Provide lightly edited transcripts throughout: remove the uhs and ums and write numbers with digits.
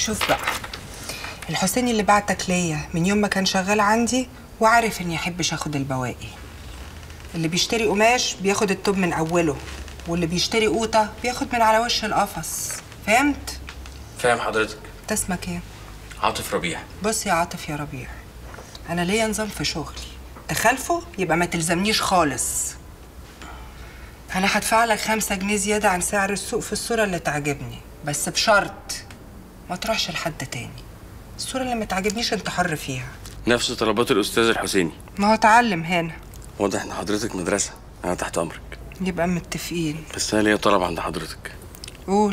شوف بقى، الحسيني اللي بعتك ليا من يوم ما كان شغال عندي وعارف اني احبش اخد البواقي. اللي بيشتري قماش بياخد التوب من اوله، واللي بيشتري قوطه بياخد من على وش القفص. فهمت؟ فاهم حضرتك. انت اسمك ايه؟ عاطف ربيع. بص يا عاطف يا ربيع، انا ليا نظام في شغلي، تخالفه يبقى ما تلزمنيش خالص. انا هدفع لك 5 جنيه زياده عن سعر السوق في الصوره اللي تعجبني، بس بشرط ما تروحش لحد تاني. الصوره اللي ما تعجبنيش انت حر فيها. نفس طلبات الاستاذ الحسيني. ما هو اتعلم هنا. واضح ان حضرتك مدرسه، انا تحت امرك. يبقى متفقين. بس انا ليا طلب عند حضرتك. قول.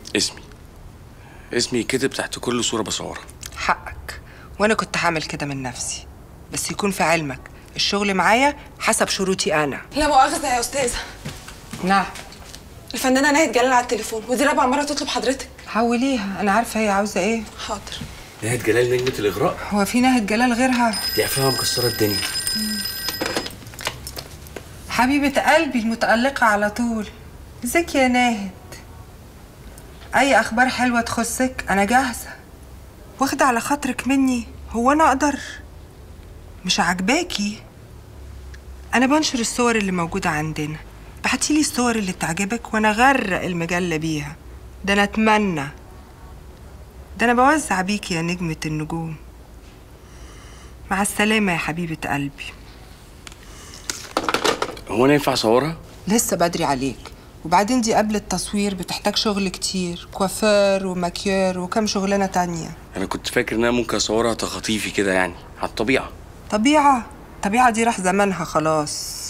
اسمي كتب تحت كل صوره بصورها. حقك، وانا كنت هعمل كده من نفسي، بس يكون في علمك الشغل معايا حسب شروطي انا. لا مؤاخذة يا أستاذة. نعم. الفنانة ناهد جلال على التليفون، ودي رابع مرة تطلب حضرتك. حوليها، أنا عارفة هي عاوزة إيه. حاضر. ناهد جلال نجمة الإغراء؟ هو في ناهد جلال غيرها؟ دي أفلامها مكسرة الدنيا. حبيبة قلبي المتألقة على طول. ازيك يا ناهد؟ أي أخبار حلوة تخصك أنا جاهزة. واخدة على خاطرك مني، هو أنا أقدر؟ مش عاجباكي؟ أنا بنشر الصور اللي موجودة عندنا، بعتيلي الصور اللي تعجبك وأنا غرق المجلة بيها. ده أنا أتمنى، ده أنا بوزع بيكي يا نجمة النجوم. مع السلامة يا حبيبة قلبي. هو أنا ينفع أصورها؟ لسه بدري عليك، وبعدين دي قبل التصوير بتحتاج شغل كتير، كوافير وماكيير وكم شغلانة تانية. أنا كنت فاكر إن أنا ممكن أصورها تخطيفي كده، يعني على الطبيعة. طبيعة دي راح زمانها خلاص.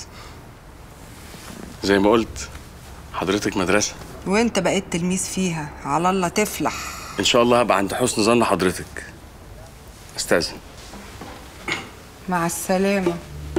زي ما قلت حضرتك مدرسة، وانت بقيت تلميذ فيها، على الله تفلح. إن شاء الله هبقى عند حسن ظن حضرتك. أستاذن. مع السلامة.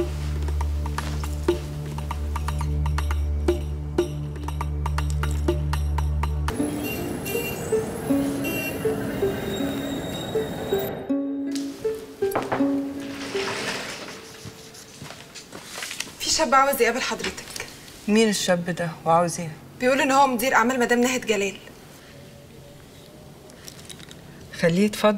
في شاب عاوز يقابل حضرتك. مين الشاب ده وعاوز ايه؟ بيقول ان هو مدير اعمال مدام ناهد جلال. خليه يتفضل.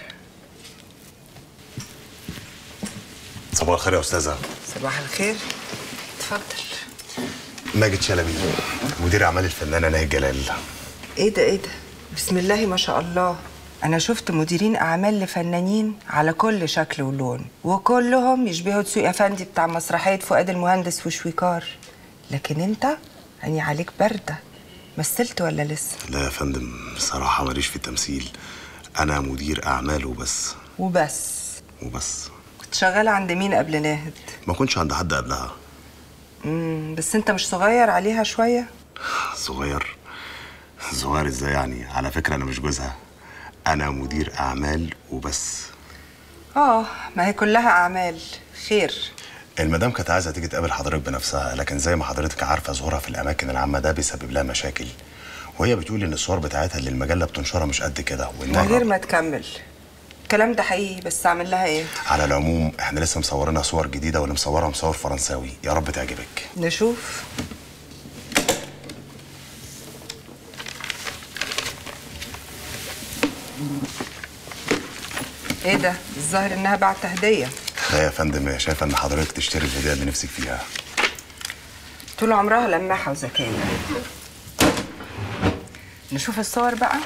صباح الخير يا استاذه. صباح الخير، اتفضل. ماجد شلبي، مدير اعمال الفنانه ناهد جلال. ايه ده بسم الله ما شاء الله. انا شفت مديرين اعمال لفنانين على كل شكل ولون، وكلهم يشبهوا دسوقي افندي بتاع مسرحيه فؤاد المهندس وشويكار، لكن انت عيني عليك بارده. مثلت ولا لسه؟ لا يا فندم، بصراحه ماليش في التمثيل، انا مدير اعمال وبس. وبس. كنت شغاله عند مين قبل ناهد؟ ما كنتش عند حد قبلها. بس انت مش صغير عليها شويه؟ صغير ازاي يعني؟ على فكره انا مش جوزها، انا مدير اعمال وبس. ما هي كلها اعمال خير. المدام كانت عايزه تيجي تقابل حضرتك بنفسها، لكن زي ما حضرتك عارفه ظهورها في الاماكن العامه ده بيسبب لها مشاكل، وهي بتقول ان الصور بتاعتها اللي المجله بتنشرها مش قد كده، من غير ما تكمل. الكلام ده حقيقي، بس اعمل لها ايه؟ على العموم احنا لسه مصورينها صور جديده، واللي مصورها مصور فرنساوي، يا رب تعجبك. نشوف. ايه ده؟ الظاهر انها بعت هديه. لا يا فندم، هي شايفه ان حضرتك تشتري الهديه اللي نفسك فيها. طول عمرها لماحه وذكيه. نشوف الصور بقى.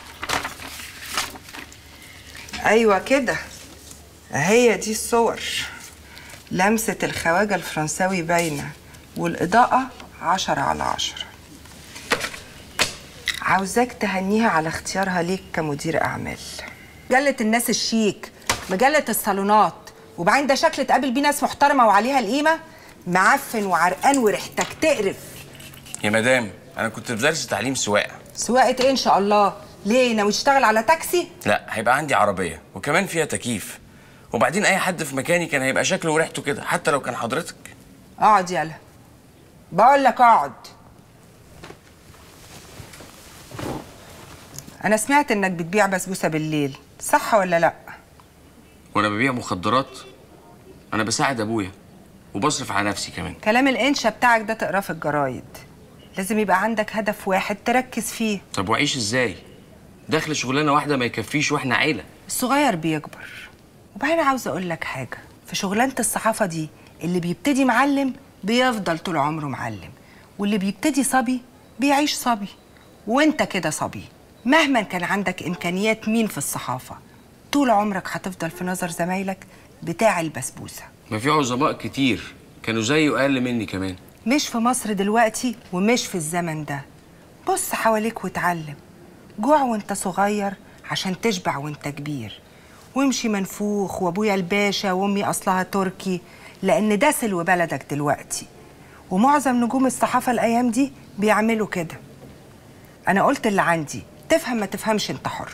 ايوه كده، هي دي الصور. لمسه الخواجه الفرنساوي باينه، والاضاءه 10/10. عاوزاك تهنيها على اختيارها ليك كمدير اعمال. مجله الناس الشيك، مجله الصالونات، وبعدين ده شكل تقابل بيه ناس محترمه وعليها القيمه. معفن وعرقان وريحتك تقرف. يا مدام أنا كنت في درس تعليم سواقة. سواقه ايه ان شاء الله؟ ليه ناوي تشتغل على تاكسي؟ لا، هيبقى عندي عربية وكمان فيها تكييف، وبعدين أي حد في مكاني كان هيبقى شكله وريحته كده، حتى لو كان حضرتك. اقعد يلا، بقول لك اقعد. انا سمعت انك بتبيع بسبوسه بالليل، صح ولا لا؟ وانا ببيع مخدرات؟ انا بساعد ابويا وبصرف على نفسي كمان. كلام الانشا بتاعك ده تقراه في الجرايد. لازم يبقى عندك هدف واحد تركز فيه. طب واعيش ازاي؟ دخل شغلانه واحده ما يكفيش واحنا عيله. الصغير بيكبر. وبعدين عاوزه اقول لك حاجه، في شغلانه الصحافه دي اللي بيبتدي معلم بيفضل طول عمره معلم، واللي بيبتدي صبي بيعيش صبي. وانت كده صبي، مهما كان عندك امكانيات مين في الصحافه، طول عمرك هتفضل في نظر زمايلك بتاع البسبوسه. ما في عظماء كتير كانوا زيي واقل مني كمان. مش في مصر دلوقتي ومش في الزمن ده. بص حواليك واتعلم. جوع وانت صغير عشان تشبع وانت كبير، وامشي منفوخ وابويا الباشا وامي اصلها تركي، لان ده سلو بلدك دلوقتي. ومعظم نجوم الصحافه الايام دي بيعملوا كده. انا قلت اللي عندي، تفهم ما تفهمش انت حر.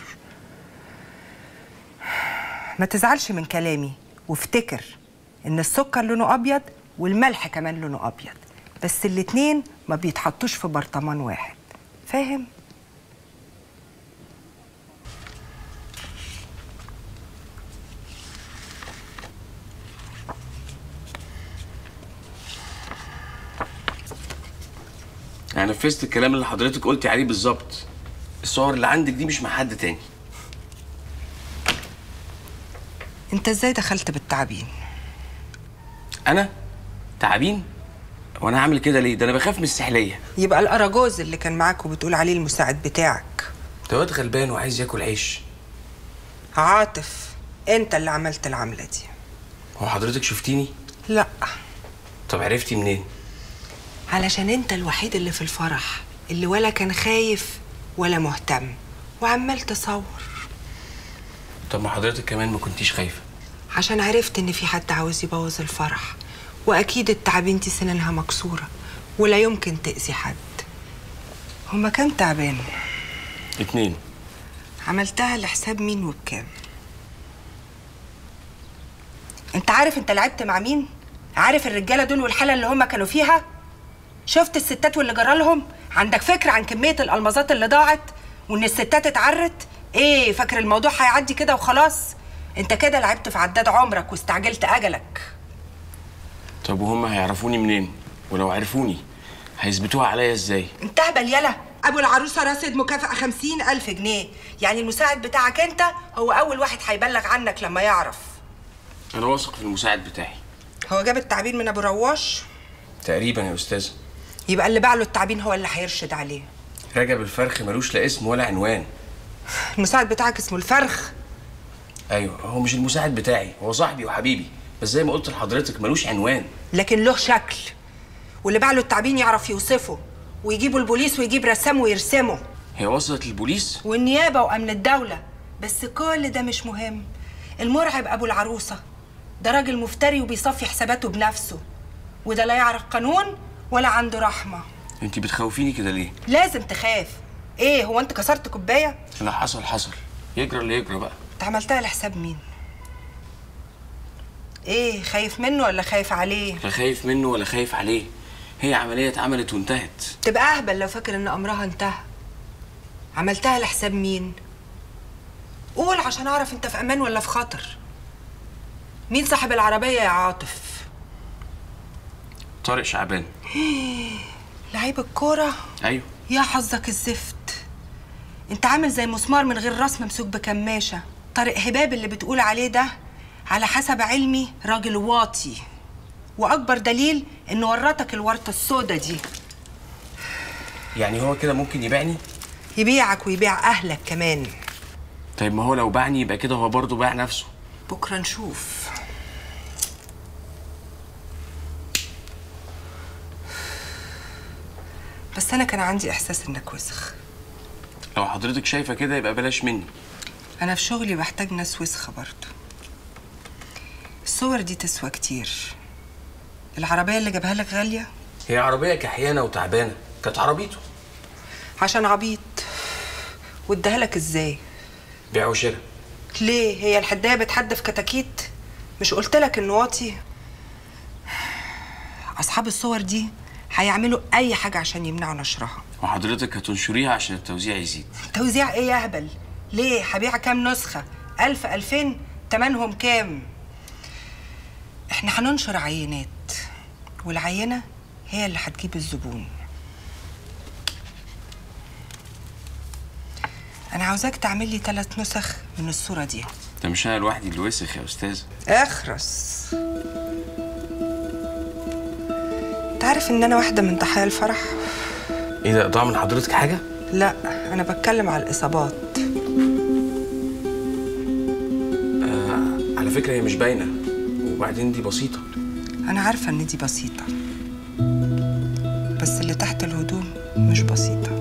ما تزعلش من كلامي، وافتكر ان السكر لونه ابيض والملح كمان لونه ابيض، بس الاتنين ما بيتحطوش في برطمان واحد، فاهم؟ انا نفذت الكلام اللي حضرتك قلتي عليه بالظبط. الصور اللي عندك دي مش مع حد تاني. انت ازاي دخلت بالتعابين؟ انا تعابين؟ وانا هعمل كده ليه؟ ده انا بخاف من السحليه. يبقى الاراجوز اللي كان معاك وبتقول عليه المساعد بتاعك ده واد غلبان وعايز ياكل عيش. عاطف، انت اللي عملت العمله دي. هو حضرتك شفتيني؟ لا. طب عرفتي منين؟ علشان انت الوحيد اللي في الفرح اللي ولا كان خايف ولا مهتم وعمال تصور. طب ما حضرتك كمان ما كنتيش خايفه. عشان عرفت ان في حد عاوز يبوظ الفرح، واكيد التعابين دي سنانها مكسوره ولا يمكن تاذي حد. هما كام تعبان؟ 2. عملتها لحساب مين وبكام؟ انت عارف انت لعبت مع مين؟ عارف الرجاله دول والحاله اللي هما كانوا فيها؟ شفت الستات واللي جرالهم؟ عندك فكره عن كميه الالمازات اللي ضاعت وان الستات اتعرت؟ ايه فاكر الموضوع هيعدي كده وخلاص؟ انت كده لعبت في عداد عمرك واستعجلت اجلك. طب وهم هيعرفوني منين؟ ولو عرفوني هيثبتوها عليا ازاي؟ انت اهبل يلا. ابو العروسه رصد مكافأة 50,000 جنيه، يعني المساعد بتاعك انت هو اول واحد هيبلغ عنك لما يعرف. انا واثق في المساعد بتاعي. هو جاب التعبين من ابو رواش؟ تقريبا يا استاذه. يبقى اللي باع له التعبين هو اللي هيرشد عليه. رجب الفرخ ملوش لا اسم ولا عنوان. المساعد بتاعك اسمه الفرخ؟ ايوه، هو مش المساعد بتاعي، هو صاحبي وحبيبي، بس زي ما قلت لحضرتك ملوش عنوان. لكن له شكل، واللي باع له التعبين يعرف يوصفه ويجيبوا البوليس ويجيب رسام ويرسمه. هي وصلت للبوليس والنيابه وامن الدوله، بس كل ده مش مهم. المرعب ابو العروسه ده راجل مفتري وبيصفي حساباته بنفسه، وده لا يعرف قانون ولا عنده رحمه. انت بتخوفيني كده ليه؟ لازم تخاف. ايه هو انت كسرت كوبايه؟ لا، حصل يجرى اللي يجرى بقى. انت عملتها لحساب مين؟ ايه خايف منه ولا خايف عليه؟ لا خايف منه ولا خايف عليه، هي عمليه اتعملت وانتهت. تبقى اهبل لو فاكر ان امرها انتهى. عملتها لحساب مين؟ قول عشان اعرف انت في امان ولا في خطر. مين صاحب العربيه يا عاطف؟ طارق شعبان. لعيب الكوره؟ ايوه. يا حظك الزفت، انت عامل زي مسمار من غير راس ممسوك بكماشه. طارق هباب اللي بتقول عليه ده على حسب علمي راجل واطي، واكبر دليل انه ورطك الورطه السودا دي. يعني هو كده ممكن يبيعني؟ يبيعك ويبيع اهلك كمان. طيب ما هو لو باعني يبقى كده هو برضه باع نفسه. بكره نشوف. بس انا كان عندي احساس انك وسخ. لو حضرتك شايفه كده يبقى بلاش مني. انا في شغلي بحتاج ناس وسخه برضه. الصور دي تسوى كتير. العربيه اللي جابها لك غاليه؟ هي عربيه كحيانه وتعبانه، كانت عربيته. عشان عبيط. واداها لك ازاي؟ بيع وشراء. ليه؟ هي الحدايه بتحدف كتاكيت؟ مش قلت لك انه واطي؟ اصحاب الصور دي هيعملوا اي حاجه عشان يمنعوا نشرها. وحضرتك هتنشريها عشان التوزيع يزيد. توزيع ايه يا اهبل؟ ليه؟ هبيع كام نسخه؟ 1000 2000 تمنهم كام؟ احنا هننشر عينات، والعينه هي اللي هتجيب الزبون. انا عاوزاك تعمل لي 3 نسخ من الصوره دي. ده مش انا لوحدي اللي وسخ يا استاذ. اخرس. انت عارف ان انا واحده من ضحايا الفرح؟ ايه ده، ضاع من حضرتك حاجه؟ لا، انا بتكلم على الاصابات. على فكره هي مش باينه، وبعدين دي بسيطه. انا عارفه ان دي بسيطه، بس اللي تحت الهدوم مش بسيطه.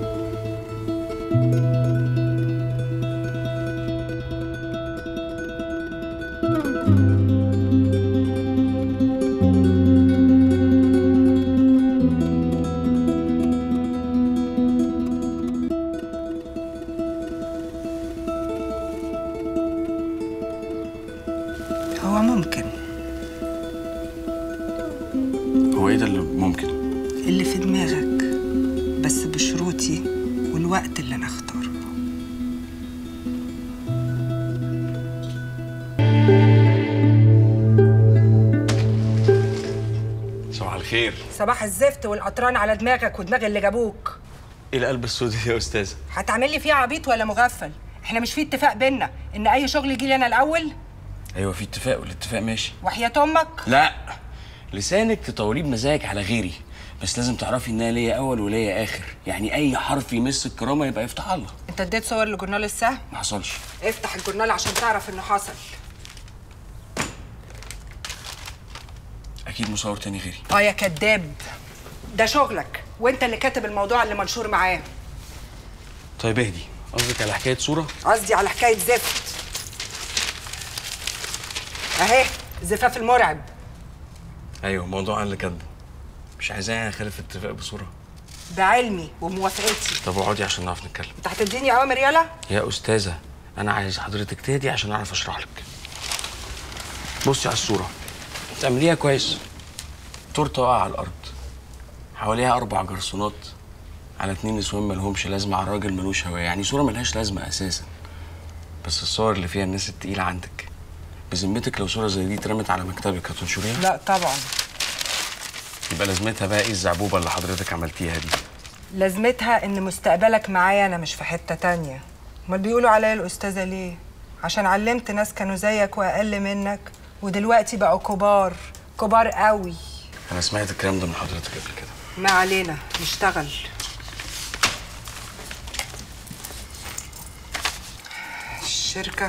هو ممكن. هو ايه ده اللي ممكن؟ اللي في دماغك، بس بشروطي والوقت اللي انا اختاره. صباح الخير. صباح الزفت والقطران على دماغك ودماغ اللي جابوك. ايه القلب السود دي يا استاذه؟ هتعمل لي فيه عبيط ولا مغفل؟ احنا مش في اتفاق بينا ان اي شغل يجي لي انا الاول؟ ايوه في اتفاق، والاتفاق ماشي. وحياة امك؟ لا، لسانك تطوريه بمزاجك على غيري، بس لازم تعرفي انها ليا اول وليا اخر، يعني اي حرف يمس الكرامه يبقى يفتح الله. انت اديت صور لجورنال السهم؟ ما حصلش. افتح الجورنال عشان تعرف انه حصل. اكيد مصور تاني غيري. يا كداب، ده شغلك وانت اللي كاتب الموضوع اللي منشور معاه. طيب اهدي، قصدك على حكايه صوره؟ قصدي على حكايه زفت. اهي زفاف المرعب. ايوه موضوع اللي كاتبه. مش عايزاه اخالف اتفاق بصوره. ده علمي وموافقتي. طب اقعدي عشان نعرف نتكلم. انت هتديني اوامر يالا؟ يا استاذه انا عايز حضرتك تهدي عشان اعرف اشرح لك. بصي على الصوره، تعمليها كويس. تورته واقعه على الارض، حواليها 4 جرسونات على 2 نسوان مالهمش لازمه على راجل ملوش هويه، يعني صوره ملهاش لازمه اساسا. بس الصور اللي فيها الناس التقيله عندك، بذمتك لو صوره زي دي اترمت على مكتبك هتنشريها؟ لا طبعا. يبقى لازمتها بقى ايه الزعبوبه اللي حضرتك عملتيها دي؟ لازمتها ان مستقبلك معايا انا، مش في حته تانية. امال بيقولوا عليا الاستاذه ليه؟ عشان علمت ناس كانوا زيك واقل منك ودلوقتي بقوا كبار، كبار قوي. انا سمعت الكلام ده من حضرتك قبل كده. ما علينا، نشتغل. الشركة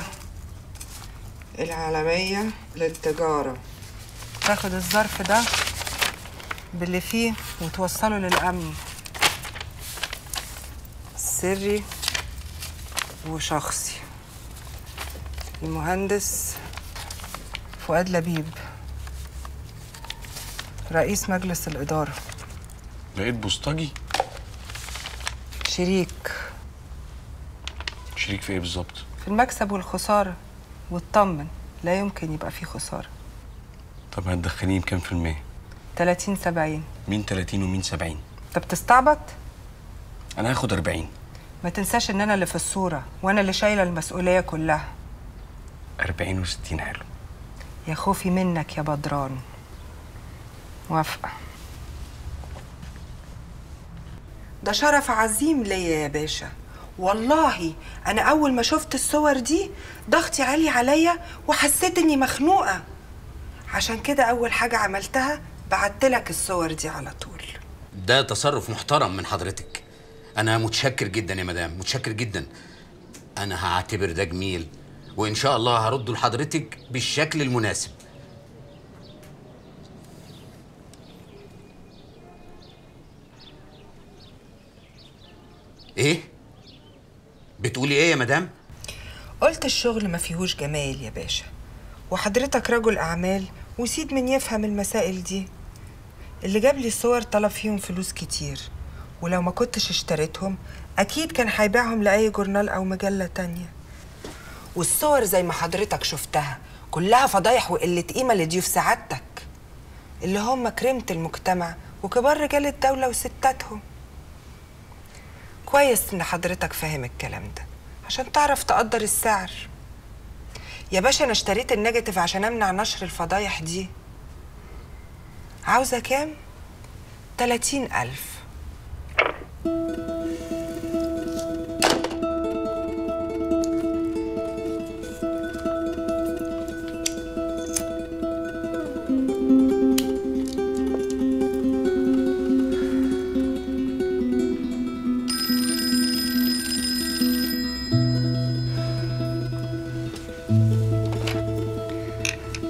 العالمية للتجارة تاخد الظرف ده باللي فيه وتوصله للأمن، سري وشخصي. المهندس فؤاد لبيب، رئيس مجلس الإدارة. لقيت بوسطجي؟ شريك. شريك في ايه بالظبط؟ في المكسب والخسارة، واطمن لا يمكن يبقى فيه خسارة. طب هتدخليني بكام في المية؟ 30-70. مين 30 ومين 70؟ انت بتستعبط؟ انا هاخد 40. ما تنساش ان انا اللي في الصورة وانا اللي شايلة المسؤولية كلها. 40 و60 حلو. يا خوفي منك يا بدران. موافقة. ده شرف عظيم ليا يا باشا، والله انا اول ما شفت الصور دي ضغطي عالي عليا وحسيت اني مخنوقة، عشان كده اول حاجة عملتها بعتلك الصور دي على طول. ده تصرف محترم من حضرتك. انا متشكر جدا يا مدام، متشكر جدا. انا هعتبر ده جميل، وان شاء الله هرده لحضرتك بالشكل المناسب. ايه بتقولي ايه يا مدام؟ قلت الشغل ما فيهوش جمال يا باشا، وحضرتك رجل اعمال وسيد من يفهم المسائل دي. اللي جاب لي الصور طلب فيهم فلوس كتير، ولو ما كنتش اشتريتهم اكيد كان هيبيعهم لاي جورنال او مجله تانية. والصور زي ما حضرتك شفتها كلها فضايح وقله قيمه لضيوف سعادتك، اللي هم كريمه المجتمع وكبار رجال الدوله وستاتهم. كويس ان حضرتك فاهم الكلام ده عشان تعرف تقدر السعر. يا باشا انا اشتريت النيجاتيف عشان امنع نشر الفضايح دي. عاوزه كام؟ 30,000.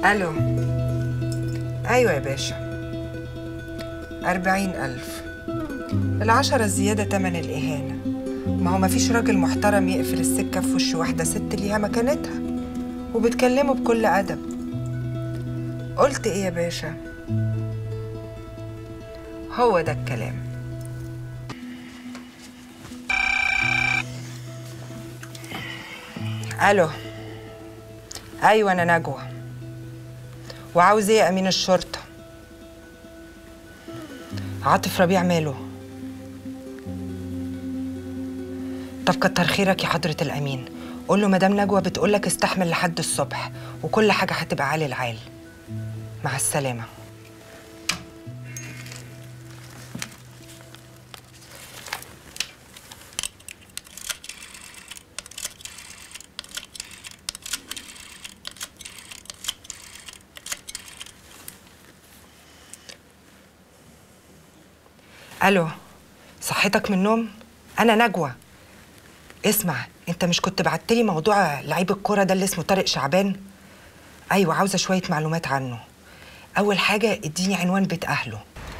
الو. ايوه يا باشا، 40,000. 10 الزيادة تمن الإهانة. ما هو مفيش راجل محترم يقفل السكة في وش واحدة ست ليها مكانتها وبتكلمه بكل أدب. قلت إيه يا باشا؟ هو ده الكلام. ألو. أيوة أنا نجوى. وعاوز إيه يا أمين الشرطة؟ عاطف ربيع ماله؟ طب كتر خيرك يا حضرة الأمين. قول له مدام نجوى بتقولك استحمل لحد الصبح وكل حاجة هتبقى عالي العال. مع السلامة. ألو. صحتك من النوم؟ أنا نجوى. اسمع، انت مش كنت بعتلي موضوع لعيب الكرة ده اللي اسمه طارق شعبان؟ ايوه، عاوزه شويه معلومات عنه. اول حاجه اديني عنوان بيت اهله.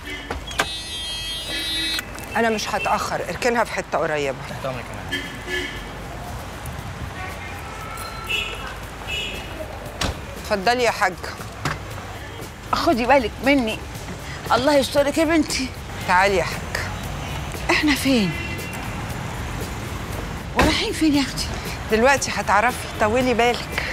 انا مش هتاخر، اركنها في حته قريبه. تحت امرك يا مدام. اتفضلي يا حاجه. خدي بالك مني. الله يسترك يا بنتي. تعالي يا حاجه. احنا فين؟ ورايحين فين يا اختي؟ دلوقتي هتعرفي، طولي بالك.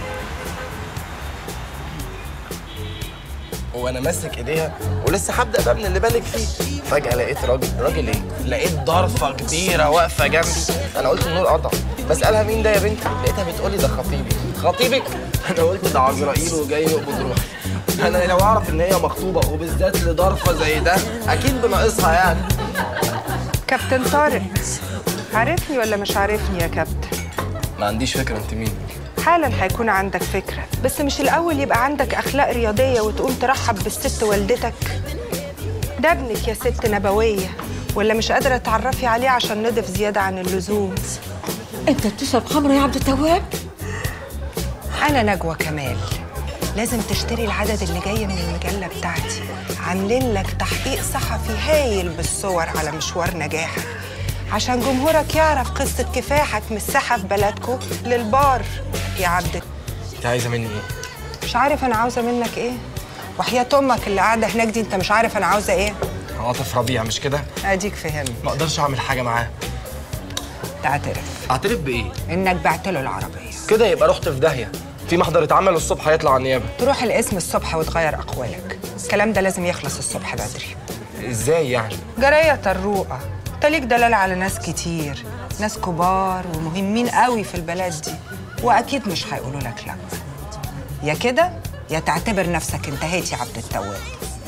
وانا ماسك ايديها ولسه هبدا بقى من اللي بالك فيه، فجاه لقيت راجل ايه؟ لقيت ضرفه كبيره واقفه جنبي. انا قلت النور قطع، بسالها مين ده يا بنتي؟ لقيتها بتقولي ده خطيبي. خطيبك؟ انا قلت ده عزرائيل وجاي يقبض روحي. انا لو اعرف ان هي مخطوبه وبالذات لضرفه زي ده اكيد بناقصها يعني. كابتن طارق، عارفني ولا مش عارفني يا كابتن؟ ما عنديش فكره انت مين. حالا هيكون عندك فكرة، بس مش الأول يبقى عندك أخلاق رياضية وتقوم ترحب بالست والدتك؟ ده ابنك يا ست نبوية، ولا مش قادرة تعرفي عليه عشان نضف زيادة عن اللزوم؟ انت بتشرب خمره يا عبد التواب؟ أنا نجوى كمال. لازم تشتري العدد اللي جاي من المجلة بتاعتي، عاملين لك تحقيق صحفي هايل بالصور على مشوار نجاحك، عشان جمهورك يعرف قصة كفاحك من الساحة في بلدكو للبار يا عبد. انت عايزه مني ايه؟ مش عارف أنا عاوزة منك إيه؟ وحياة أمك اللي قاعدة هناك دي أنت مش عارف أنا عاوزة إيه؟ عاطف ربيع مش كده؟ أديك فهمت. ما اقدرش اعمل حاجه معاه. تعترف اعترف بايه؟ إنك بعت له العربية. كده يبقى رحت في داهيه. في محضر اتعمل الصبح هيطلع على النيابه. تروح القسم الصبح وتغير أقوالك. الكلام ده لازم يخلص الصبح بدري. ازاي يعني؟ جراية طروقة، انت ليك دلالة على ناس كتير، ناس كبار ومهمين قوي في البلد دي، واكيد مش هيقولوا لك لا. يا كده يا تعتبر نفسك انتهيت يا عبد التواب.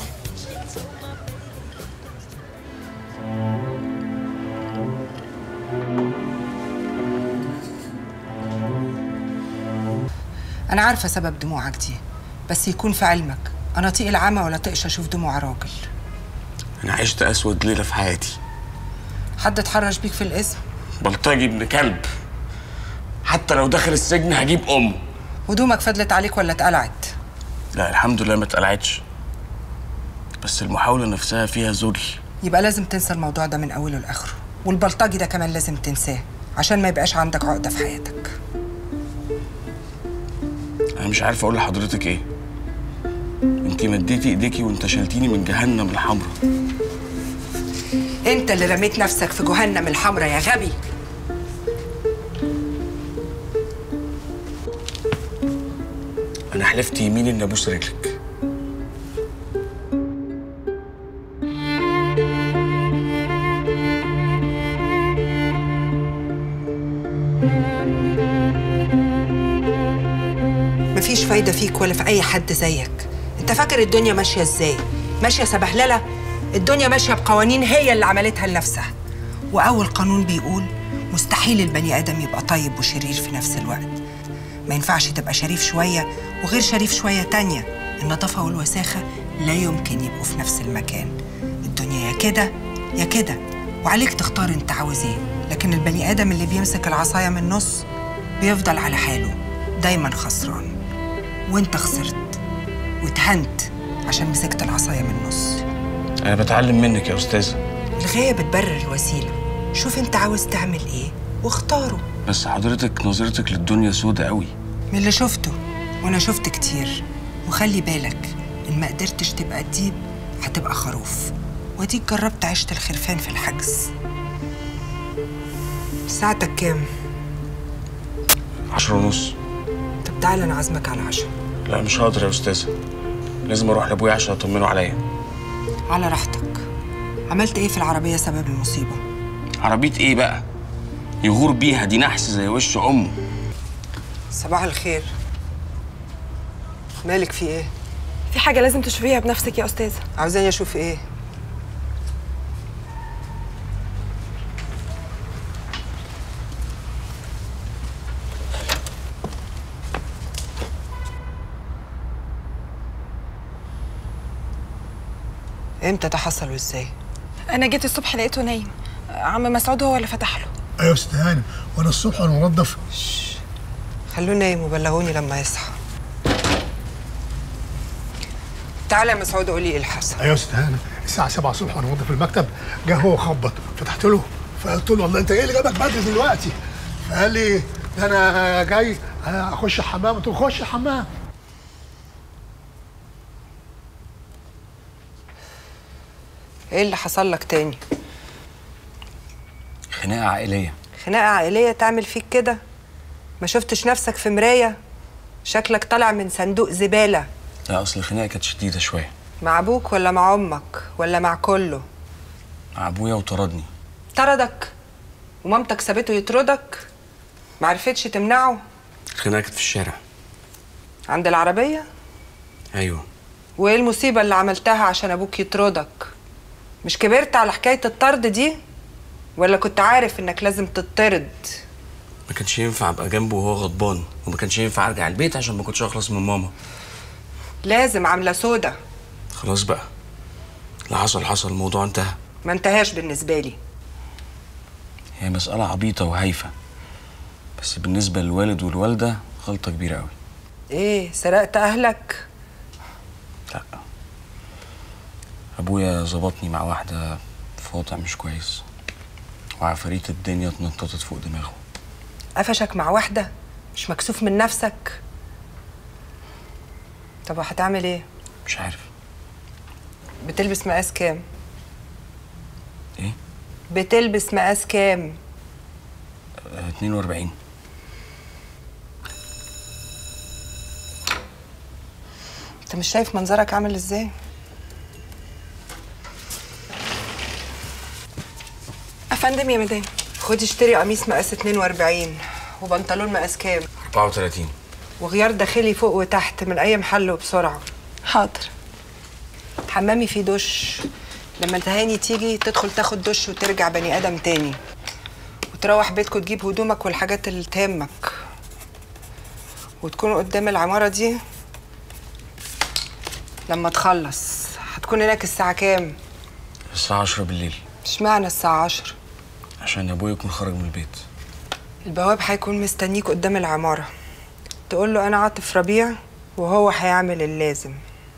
انا عارفة سبب دموعك دي، بس يكون في علمك انا طيق العمى ولا طيقش اشوف دموع راجل. انا عشت اسود ليله في حياتي. حد اتحرش بيك في الاسم؟ بلطجي ابن كلب، حتى لو دخل السجن هجيب امه. هدومك فضلت عليك ولا اتقلعت؟ لا الحمد لله ما اتقلعتش، بس المحاوله نفسها فيها ذل. يبقى لازم تنسى الموضوع ده من اوله لاخره، والبلطجي ده كمان لازم تنساه عشان ما يبقاش عندك عقده في حياتك. انا مش عارف اقول لحضرتك ايه. انتي مديتي ايديكي وانتشلتيني من جهنم الحمراء. انت اللي رميت نفسك في جهنم الحمراء يا غبي. انا حلفت يمين اني ابوس رجلك. مفيش فايده فيك ولا في اي حد زيك. انت فاكر الدنيا ماشيه ازاي؟ ماشيه سبهلله؟ الدنيا ماشيه بقوانين هي اللي عملتها لنفسها، واول قانون بيقول مستحيل البني ادم يبقى طيب وشرير في نفس الوقت. ما ينفعش تبقى شريف شويه وغير شريف شويه تانية. النظافه والوساخه لا يمكن يبقوا في نفس المكان. الدنيا يا كده يا كده، وعليك تختار انت عاوز ايه. لكن البني ادم اللي بيمسك العصايه من النص بيفضل على حاله، دايما خسران، وانت خسرت. واتهنت عشان مسكت العصايه من النص. انا بتعلم منك يا استاذه. الغايه بتبرر الوسيله. شوف انت عاوز تعمل ايه واختاره. بس حضرتك نظرتك للدنيا سودة قوي. من اللي شفته وانا شفت كتير. وخلي بالك ان ما قدرتش تبقى ديب هتبقى خروف. واديك جربت عيشه الخرفان في الحجز. ساعتك كام؟ 10:30. طب تعالى انا عازمك على 10. لا مش هقدر يا استاذه، لازم اروح لابويا عشان اطمنه عليا. على راحتك. عملت ايه في العربيه سبب المصيبه؟ عربيه ايه بقى؟ يغور بيها، دي نحس زي وش امه. صباح الخير. مالك في ايه؟ في حاجه لازم تشوفيها بنفسك يا استاذه. عاوزاني اشوف ايه؟ امتى ده حصل وازاي؟ انا جيت الصبح لقيته نايم. عم مسعود هو اللي فتح له. ايوه يا ست هانم، وانا الصبح وانا منضف. خلوه نايم وبلغوني لما يصحى. تعالى يا مسعود قولي ايه اللي حصل. ايوه يا ست هانم، الساعه 7 الصبح وانا منضف المكتب، جه هو خبط، فتحت له فقلت له والله انت ايه اللي جابك بدري دلوقتي؟ فقال لي ده انا جاي اخش الحمام. قلت له خش الحمام. ايه اللي حصل لك تاني؟ خناقه عائليه. خناقه عائليه تعمل فيك كده؟ ما شفتش نفسك في مرايه؟ شكلك طالع من صندوق زباله. لا اصل الخناقه كانت شديده شويه. مع ابوك ولا مع امك ولا مع كله؟ مع ابويا وطردني. طردك؟ ومامتك سابته يطردك؟ معرفتش تمنعه؟ الخناقه كانت في الشارع. عند العربيه؟ ايوه. وايه المصيبه اللي عملتها عشان ابوك يطردك؟ مش كبرت على حكايه الطرد دي؟ ولا كنت عارف انك لازم تطرد؟ ما كانش ينفع ابقى جنبه وهو غضبان، وما كانش ينفع ارجع البيت عشان ما كنتش اخلص من ماما. لازم عامله سودا. خلاص بقى، اللي حصل حصل، الموضوع انتهى. ما انتهاش بالنسبه لي. هي مسألة عبيطة وهايفة، بس بالنسبة للوالد والوالدة غلطة كبيرة قوي. ايه، سرقت اهلك؟ لا، ابويا ظبطني مع واحدة في وضع مش كويس، وعفاريت الدنيا اتنططت فوق دماغه. قفشك مع واحدة؟ مش مكسوف من نفسك؟ طب هتعمل ايه؟ مش عارف. بتلبس مقاس كام؟ ايه؟ بتلبس مقاس كام؟ 42. انت مش شايف منظرك عامل ازاي؟ افندم يا مدام. خدي اشتري قميص مقاس 42 وبنطلون مقاس كام؟ 34. وغيار داخلي فوق وتحت من اي محل وبسرعة. حاضر. حمامي فيه دش، لما تهاني تيجي تدخل تاخد دش وترجع بني ادم تاني، وتروح بيتكم تجيب هدومك والحاجات اللي تهمك، وتكون قدام العمارة دي لما تخلص. هتكون هناك الساعة كام؟ الساعة 10 بالليل. اشمعنى الساعة 10؟ عشان ابويا يكون خرج من البيت. البواب هيكون مستنيك قدام العمارة، تقول له أنا عاطف ربيع وهو هيعمل اللازم.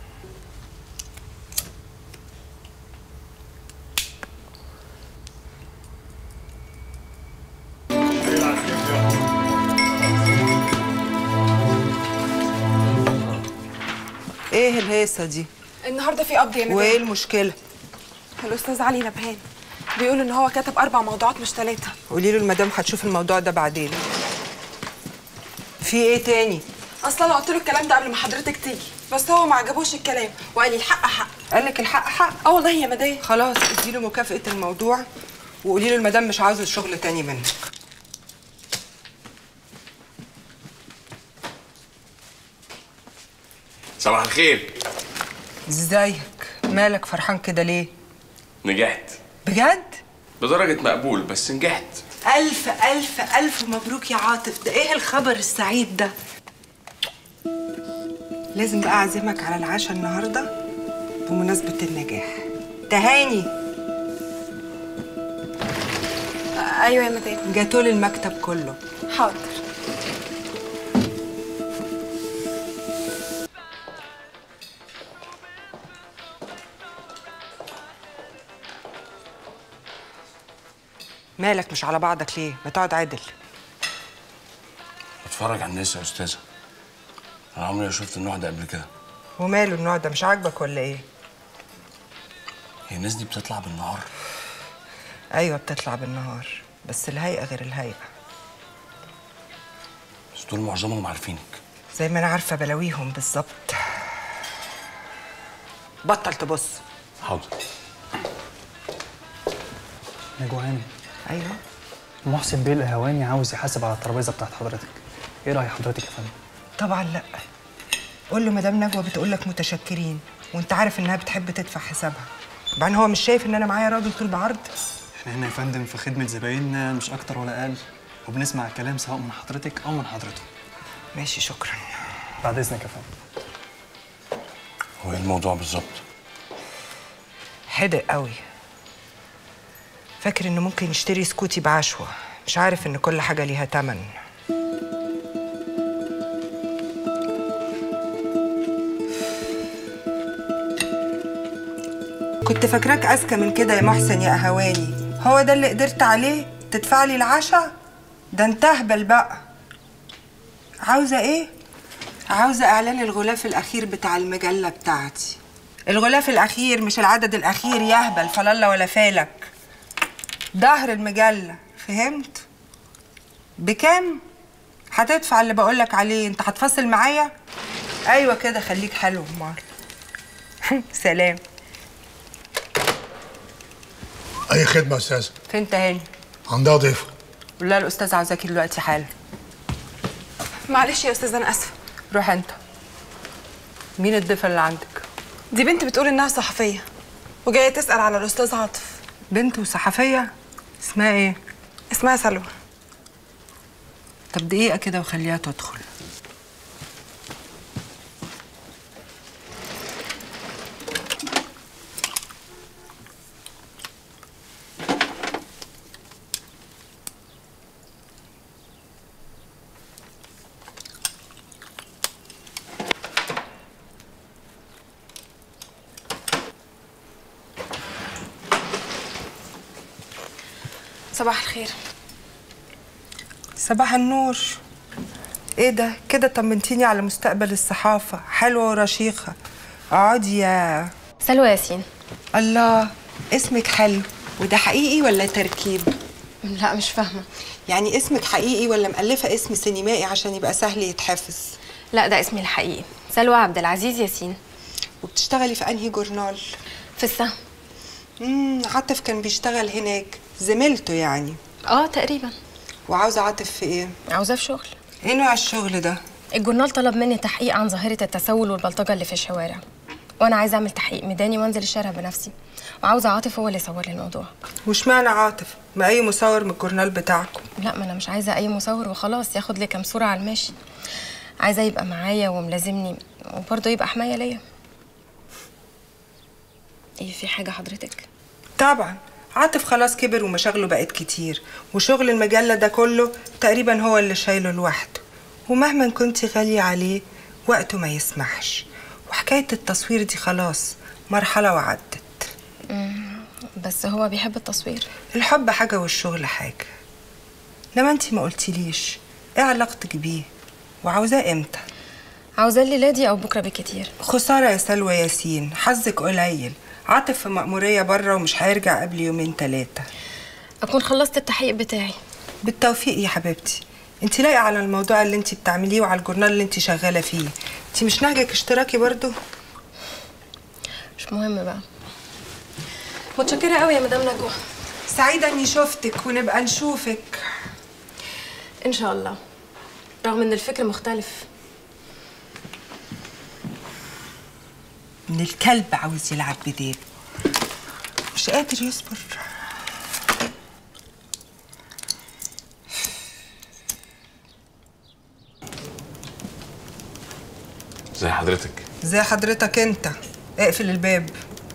ايه الهيصة دي؟ النهارده في قبض يا مدام. وايه المشكلة؟ الاستاذ علي نبهان بيقول ان هو كتب 4 موضوعات مش 3. قولي له المدام هتشوف الموضوع ده بعدين. في ايه تاني؟ اصلا انا قلت له الكلام ده قبل ما حضرتك تيجي، بس هو ما عجبوش الكلام وقال لي الحق حق. قال لك الحق حق؟ اه والله يا مدام. خلاص اديله مكافأة الموضوع وقولي له المدام مش عاوزة الشغل تاني منك. صباح الخير. ازيك؟ مالك فرحان كده ليه؟ نجحت. بجد؟ بدرجة مقبول، بس نجحت. ألف ألف ألف مبروك يا عاطف. ده إيه الخبر السعيد ده؟ لازم بقى أعزمك على العشاء النهاردة بمناسبة النجاح. تهاني. ايوه يا مدام. جاتوا لي المكتب كله. حاضر. مالك مش على بعضك ليه؟ ما تقعد عدل. بتفرج على الناس يا استاذه. انا عمري ما شفت النوع ده قبل كده. وماله النوع ده مش عاجبك ولا ايه؟ هي الناس دي بتطلع بالنهار؟ ايوه بتطلع بالنهار، بس الهيئه غير الهيئه. بس دول معظمهم عارفينك. زي ما انا عارفه بلاويهم بالظبط. بطل تبص. حاضر. نجوان. ايوه. محسن بيه القهواني عاوز يحاسب على الترابيزه بتاعت حضرتك. ايه راي حضرتك يا فندم؟ طبعا لا. قول له مدام نجوى بتقول لك متشكرين، وانت عارف انها بتحب تدفع حسابها. بعدين هو مش شايف ان انا معايا راجل طول بعرض؟ احنا هنا يا فندم في خدمه زبايننا مش اكتر ولا اقل، وبنسمع الكلام سواء من حضرتك او من حضرته. ماشي شكرا. بعد اذنك يا فندم. هو ايه الموضوع بالظبط؟ حدق قوي. فاكر انه ممكن يشتري سكوتي بعشوة، مش عارف ان كل حاجة ليها تمن. كنت فاكراك اذكى من كده يا محسن يا قهواني. هو ده اللي قدرت عليه؟ تدفع لي العشاء؟ ده انت اهبل بقى. عاوزة ايه؟ عاوزة اعلان الغلاف الاخير بتاع المجلة بتاعتي. الغلاف الاخير مش العدد الاخير يهبل فلالة ولا فالك. ظهر المجلة، فهمت؟ بكام؟ هتدفع اللي بقولك عليه. انت هتفصل معايا؟ ايوه كده، خليك حلو امال. سلام. اي خدمه يا استاذه. فين تهاني؟ عندها ضيفه. قول لها الاستاذ عاوزاكي دلوقتي حالا. معلش يا استاذه انا اسفه. روح انت. مين الضيفه اللي عندك؟ دي بنت بتقول انها صحفيه وجايه تسال على الاستاذ عاطف. بنت وصحفيه؟ اسمها ايه؟ اسمها سلوى. طب دقيقه كده وخليها تدخل. صباح الخير. صباح النور. ايه ده كده؟ طمنتيني على مستقبل الصحافه. حلوه ورشيقه. اقعدي يا سلوى ياسين. الله، اسمك حلو. وده حقيقي ولا تركيب؟ لا مش فاهمه. يعني اسمك حقيقي ولا مألفه اسم سينمائي عشان يبقى سهل يتحفظ؟ لا ده اسمي الحقيقي، سلوى عبد العزيز ياسين. وبتشتغلي في انهي جورنال؟ في السهم. عاطف كان بيشتغل هناك، زميلته يعني؟ تقريبا. وعاوزه عاطف في ايه؟ عاوزاه في شغل. ايه نوع الشغل ده؟ الجورنال طلب مني تحقيق عن ظاهره التسول والبلطجه اللي في الشوارع، وانا عايزه اعمل تحقيق ميداني وانزل الشارع بنفسي، وعاوزه عاطف هو اللي يصور لي الموضوع. واشمعنى عاطف؟ ما اي مصور من الجورنال بتاعكم. لا ما انا مش عايزه اي مصور وخلاص ياخد لي كام صوره على الماشي، عايزه يبقى معايا وملازمني وبرضه يبقى حمايه ليا. ايه في حاجه حضرتك؟ طبعا عاطف خلاص كبر ومشاغله بقت كتير، وشغل المجله ده كله تقريبا هو اللي شايله لوحده، ومهما كنتي غاليه عليه وقته ما يسمحش. وحكايه التصوير دي خلاص مرحله وعدت. بس هو بيحب التصوير. الحب حاجه والشغل حاجه. لما انتي ما قلتيليش ايه علاقتك بيه وعاوزاه امتى؟ عاوزاه الليله دي او بكره بالكتير. خساره يا سلوى ياسين، حظك قليل. عاطف في مأمورية بره ومش هيرجع قبل 2-3. اكون خلصت التحقيق بتاعي. بالتوفيق يا حبيبتي. انت لاقيه على الموضوع اللي انت بتعمليه وعلى الجورنال اللي انت شغاله فيه. انت مش نهجك اشتراكي برضو؟ مش مهم بقى. متشكره قوي يا مدام نجوى. سعيده اني شفتك ونبقى نشوفك ان شاء الله، رغم ان الفكر مختلف. ان الكلب عاوز يلعب بديل مش قادر يصبر. زي حضرتك. زي حضرتك انت. اقفل الباب.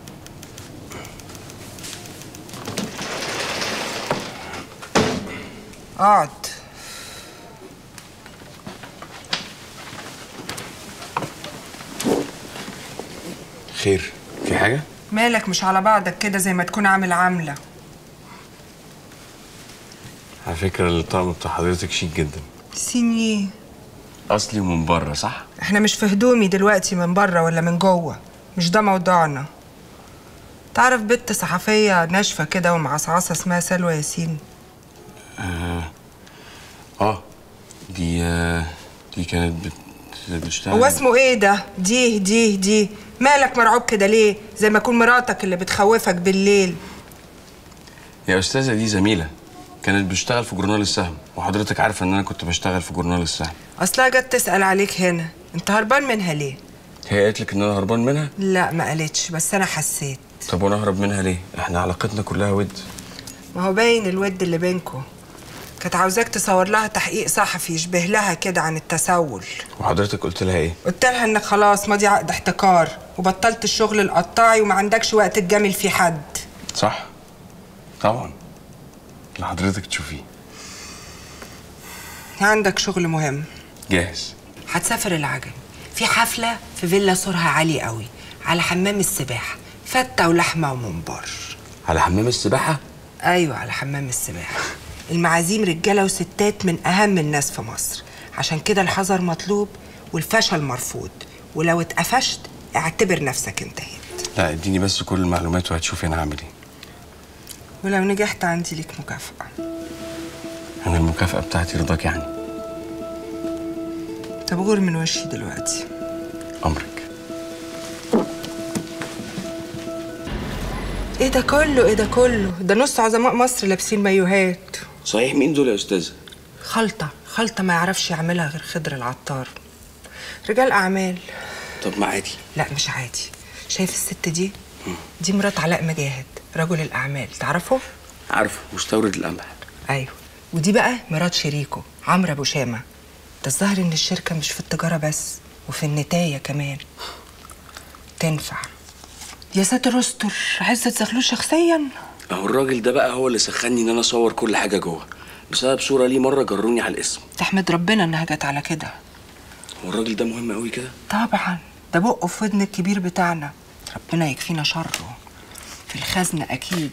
اقعد. خير، في حاجة؟ مالك مش على بعضك كده زي ما تكون عامل عاملة؟ على فكره الطقم بتاع حضرتك شيك جدا. سينيه اصلي ومن بره صح؟ احنا مش في هدومي دلوقتي من بره ولا من جوه، مش ده موضوعنا. تعرف بنت صحفيه ناشفه كده ومعصعصه اسمها سلوى ياسين؟ دي كانت بتشتغل. هو اسمه ايه ده؟ دي مالك مرعوب كده ليه؟ زي ما يكون مراتك اللي بتخوفك بالليل. يا استاذه دي زميله كانت بتشتغل في جورنال السهم، وحضرتك عارفه ان انا كنت بشتغل في جورنال السهم. اصلها جت تسال عليك هنا، انت هربان منها ليه؟ هي قالت لك ان انا هربان منها؟ لا ما قالتش، بس انا حسيت. طب وانا اهرب منها ليه؟ احنا علاقتنا كلها ود. ما هو باين الود اللي بينكم. كانت عاوزاك تصور لها تحقيق صحفي يشبه لها كده عن التسول. وحضرتك قلت لها ايه؟ قلت لها انك خلاص ماضي عقد احتكار وبطلت الشغل القطاعي وما عندكش وقت تجامل فيه حد. صح طبعا اللي حضرتك تشوفيه. عندك شغل مهم. جاهز. هتسافر العجل في حفله في فيلا سورها عالي قوي على حمام السباحه، فته ولحمه وممبار. على حمام السباحه؟ ايوه على حمام السباحه. المعازيم رجاله وستات من اهم الناس في مصر، عشان كده الحذر مطلوب والفشل مرفوض، ولو اتقفشت اعتبر نفسك انتهيت. لا اديني بس كل المعلومات وهتشوفي انا هعمل ايه. ولو نجحت عندي ليك مكافأة. انا المكافأة بتاعتي رضاك يعني؟ طب غور من وشي دلوقتي. امرك. ايه ده كله؟ ايه ده كله؟ ده نص عظماء مصر لابسين مايوهات. صحيح مين دول يا استاذه؟ خلطة ما يعرفش يعملها غير خضر العطار. رجال اعمال. طب ما عادي. لا مش عادي. شايف الست دي؟ دي مرات علاء مجاهد رجل الاعمال، تعرفه؟ عارفه، مستورد القمح. ايوه. ودي بقى مرات شريكه عمرو ابو شامه. ده الظاهر ان الشركه مش في التجاره بس، وفي النتايه كمان. تنفع. يا ساتر استر، عزت زغلول شخصيا. اهو الراجل ده بقى هو اللي سخني ان انا اصور كل حاجه جوه، بسبب صوره ليه مره جروني على الاسم. تحمد ربنا انها جت على كده. هو الراجل ده مهم قوي كده؟ طبعا، ده بقه في ودن الكبير بتاعنا، ربنا يكفينا شره. في الخزنه اكيد.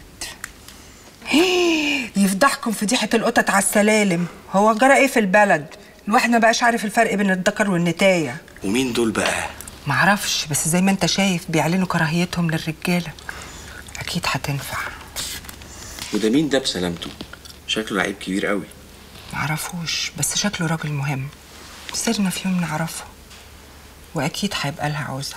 يفضحكم فضيحه القطط على السلالم. هو جرى ايه في البلد؟ الواحد ما بقاش عارف الفرق بين الذكر والنتايه. ومين دول بقى؟ معرفش، بس زي ما انت شايف بيعلنوا كراهيتهم للرجاله. اكيد هتنفع. وده مين ده بسلامته؟ شكله لعيب كبير قوي. معرفوش، بس شكله راجل مهم. سيرنا في يوم نعرفه، واكيد هيبقى لها عوزه.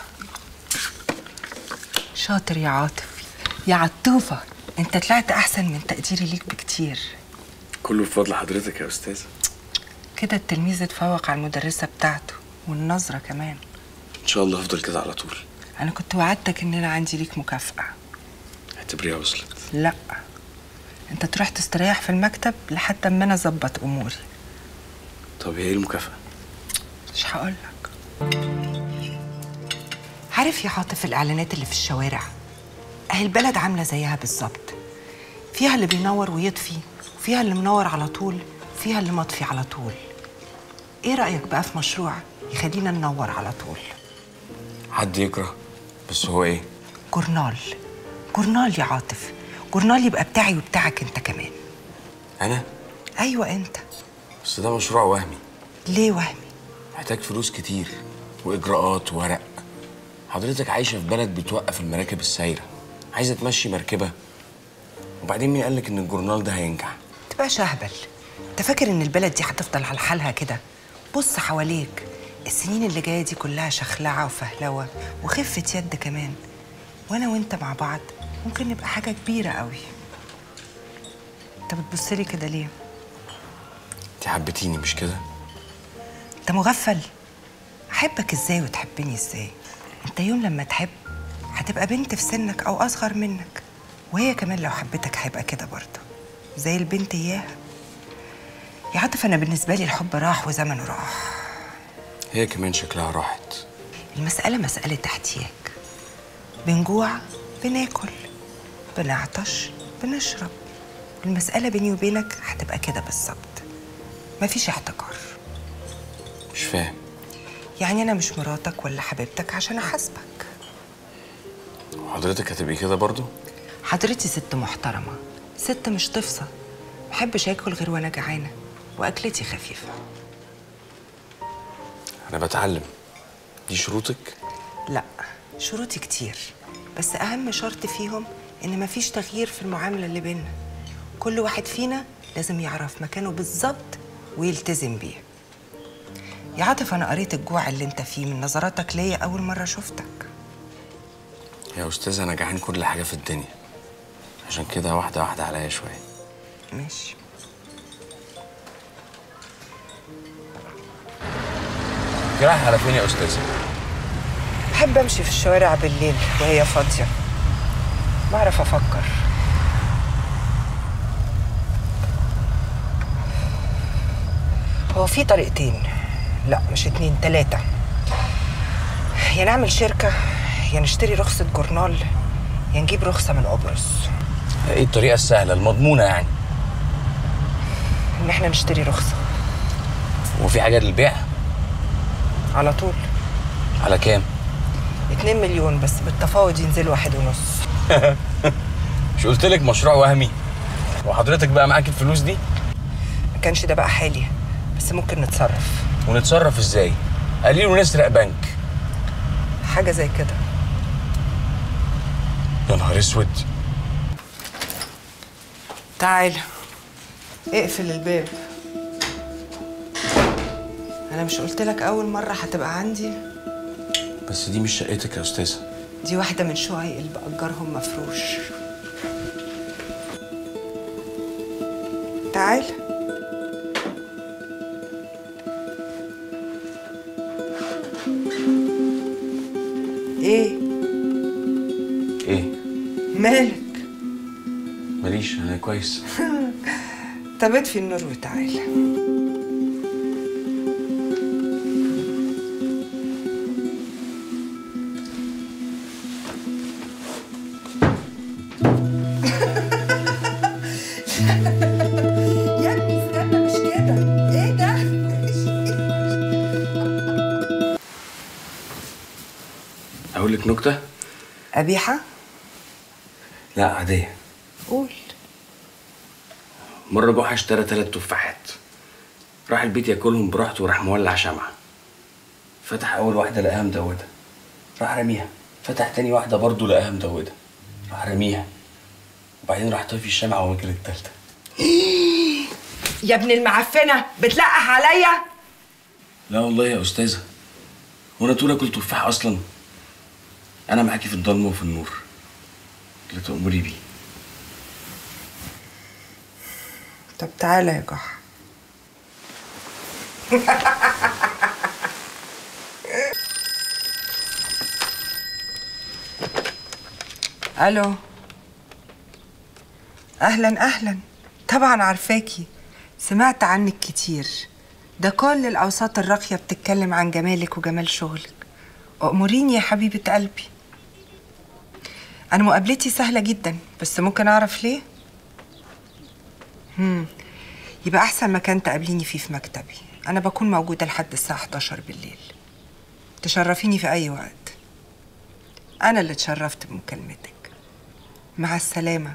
شاطر يا عاطف يا عطوفه، انت طلعت احسن من تقديري ليك بكتير. كله بفضل حضرتك يا استاذه. كده التلميذ اتفوق على المدرسه بتاعته والنظره كمان. ان شاء الله هفضل كده على طول. انا كنت وعدتك ان انا عندي ليك مكافاه. اعتبريها وصلت. لا، انت تروح تستريح في المكتب لحد اما انا اظبط اموري. طب هي ايه المكافاه؟ مش هقولك. عارف يا عاطف الاعلانات اللي في الشوارع؟ اهي البلد عامله زيها بالظبط. فيها اللي بينور ويطفي، وفيها اللي منور على طول، وفيها اللي مطفي على طول. ايه رايك بقى في مشروع يخلينا ننور على طول؟ حد يكره، بس هو ايه؟ جورنال يا عاطف. جورنال يبقى بتاعي وبتاعك انت كمان. انا؟ ايوه انت. بس ده مشروع وهمي. ليه وهمي؟ محتاج فلوس كتير واجراءات وورق. حضرتك عايشه في بلد بتوقف المراكب السايره، عايزه تمشي مركبه. وبعدين مين قالك ان الجورنال ده هينجح؟ تبقاش اهبل. انت فاكر ان البلد دي هتفضل على حالها كده؟ بص حواليك، السنين اللي جايه دي كلها شخلعه وفهلوه وخفه يد كمان. وانا وانت مع بعض ممكن نبقى حاجه كبيره قوي. انت بتبصلي كده ليه؟ انت حبيتيني مش كده؟ انت مغفل. احبك ازاي وتحبني ازاي؟ انت يوم لما تحب هتبقى بنت في سنك او اصغر منك، وهي كمان لو حبتك هيبقى كده برضه زي البنت اياها. يا عاطف انا بالنسبه لي الحب راح وزمنه راح. هي كمان شكلها راحت. المساله مساله احتياج. بنجوع بناكل، بنعطش بنشرب. المساله بيني وبينك هتبقى كده بالظبط، مفيش احتكار. مش فاهم. يعني انا مش مراتك ولا حبيبتك عشان احاسبك. وحضرتك هتبقي كده برضو؟ حضرتي ست محترمه، ست مش تفصى، بحبش اكل غير وانا جعانه، واكلتي خفيفه. انا بتعلم. دي شروطك؟ لا، شروطي كتير، بس اهم شرط فيهم ان مفيش تغيير في المعامله اللي بينا. كل واحد فينا لازم يعرف مكانه بالظبط ويلتزم بيه. يا عاطف، انا قريت الجوع اللي انت فيه من نظراتك ليا اول مره شفتك. يا استاذه انا جعان كل حاجه في الدنيا، عشان كده واحده واحده عليا شويه. ماشي. رايح على فين يا استاذه؟ بحب امشي في الشوارع بالليل وهي فاضيه، بعرف افكر. هو في طريقتين، لا مش 2 3. يا نعمل شركه، يا نشتري رخصه جورنال، يا نجيب رخصه من قبرص. ايه الطريقه السهله المضمونه يعني؟ ان احنا نشتري رخصه. وفي حاجه للبيع؟ على طول. على كام؟ 2 مليون، بس بالتفاوض ينزل 1.5. مش قلت لك مشروع وهمي؟ وحضرتك بقى معاك الفلوس دي؟ ما كانش ده بقى حالي، بس ممكن نتصرف. ونتصرف ازاي؟ قليل ونسرق بنك. حاجه زي كده. يا نهار اسود. تعال اقفل الباب. انا مش قلت لك اول مره هتبقى عندي؟ بس دي مش شقتك يا استاذه. دي واحده من شقق اللي بأجرهم مفروش. تعال. ايه مالك؟ ماليش، انا كويس. طب اطفي النور وتعال. يا ابني استنى، مش كده. ايه ده؟ اقول لك نكته؟ قبيحه؟ لا عاديه. قول. مره جحا اشترى 3 تفاحات، راح البيت ياكلهم براحته وراح مولع شمعه. فتح اول واحده لقاها مدوده، راح رميها. فتح تاني واحده برضه لقاها مدوده، راح رميها. وبعدين راح طفي الشمعه وماكل التالته. يا ابن المعفنه، بتلقح عليا؟ لا والله يا استاذه، وانا طول اكل تفاح اصلا؟ انا معاكي في الضلمه وفي النور اللي تأمري بيه. طب تعالى يا جحا. الو. اهلا اهلا، طبعا عارفاكي، سمعت عنك كتير. ده كل الاوساط الراقيه بتتكلم عن جمالك وجمال شغلك. أأمريني يا حبيبه قلبي. انا مقابلتي سهله جدا، بس ممكن اعرف ليه؟ يبقى احسن مكان تقابليني فيه في مكتبي. انا بكون موجوده لحد الساعه 11 بالليل. تشرفيني في اي وقت. انا اللي اتشرفت بمكالمتك. مع السلامه.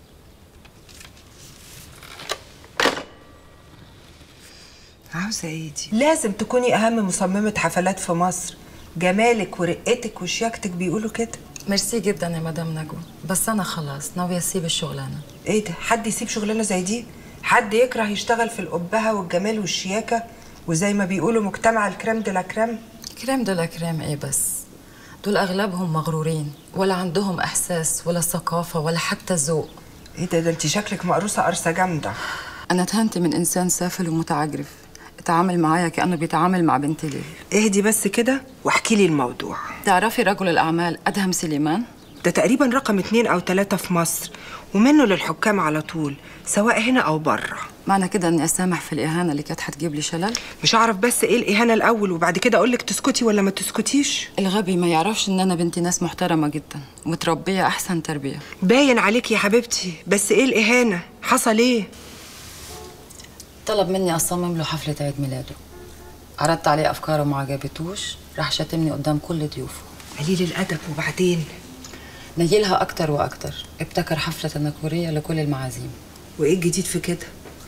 عاوزه ايه دي؟ لازم تكوني اهم مصممه حفلات في مصر. جمالك ورقتك وشياكتك بيقولوا كده. ميرسي جدا يا مدام نجوى، بس انا خلاص ناويه اسيب الشغلانه. ايه ده؟ حد يسيب شغلانه زي دي؟ حد يكره يشتغل في الأبهة والجمال والشياكة وزي ما بيقولوا مجتمع الكريم دو لا كريم؟ كريم دو لا كريم ايه بس؟ دول اغلبهم مغرورين، ولا عندهم احساس ولا ثقافه ولا حتى ذوق. ايه ده انت شكلك مقروصه قرصه جامده. انا اتهنت من انسان سافل ومتعجرف، اتعامل معايا كانه بيتعامل مع بنت ليل. اهدي بس كده واحكي لي الموضوع. تعرفي رجل الاعمال ادهم سليمان؟ ده تقريبا رقم 2 أو 3 في مصر، ومنه للحكام على طول، سواء هنا او بره. معنى كده اني اسامح في الاهانه اللي كانت هتجيب لي شلل؟ مش هعرف بس ايه الاهانه الاول وبعد كده اقول لك تسكتي ولا ما تسكتيش. الغبي ما يعرفش ان انا بنتي ناس محترمه جدا ومتربيه احسن تربيه. باين عليك يا حبيبتي، بس ايه الاهانه؟ حصل ايه؟ طلب مني اصمم له حفله عيد ميلاده، عرضت عليه افكاره وما عجبتوش، راح شاتمني قدام كل ضيوفه. قليل الادب. وبعدين؟ نيلها اكتر واكتر، ابتكر حفله تنكريه لكل المعازيم. وايه الجديد في كده؟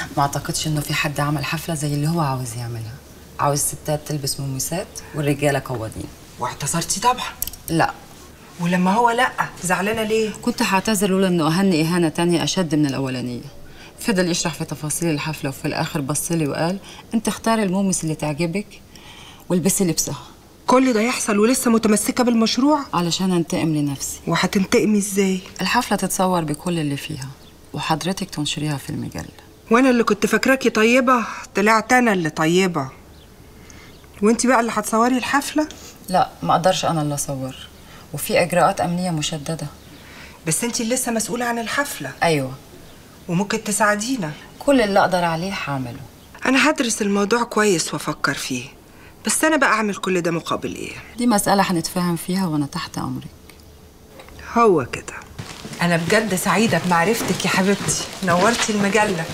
ما اعتقدش انه في حد عمل حفله زي اللي هو عاوز يعملها. عاوز الستات تلبس مميسات والرجاله قوادين. واعتذرتي طبعا؟ لا. ولما هو لا زعلانه ليه؟ كنت هعتذر لولا انه اهني اهانه تانية اشد من الاولانيه. فضل يشرح في تفاصيل الحفله وفي الاخر بصلي وقال انت اختاري المومس اللي تعجبك والبسي لبسها. كل ده يحصل ولسه متمسكه بالمشروع؟ علشان انتقم لنفسي. وهتنتقمي ازاي؟ الحفله تتصور بكل اللي فيها وحضرتك تنشريها في المجله. وانا اللي كنت فاكراكي طيبه طلعت انا اللي طيبه. وانتي بقى اللي هتصوري الحفله؟ لا ما اقدرش انا اللي اصور، وفي اجراءات امنيه مشدده. بس انتي اللي لسه مسؤوله عن الحفله. ايوه. وممكن تساعدينا. كل اللي اقدر عليه هعمله. انا هدرس الموضوع كويس وافكر فيه، بس انا بقى اعمل كل ده مقابل ايه؟ دي مساله هنتفاهم فيها وانا تحت امرك. هو كده. انا بجد سعيده بمعرفتك يا حبيبتي، نورتي المجله.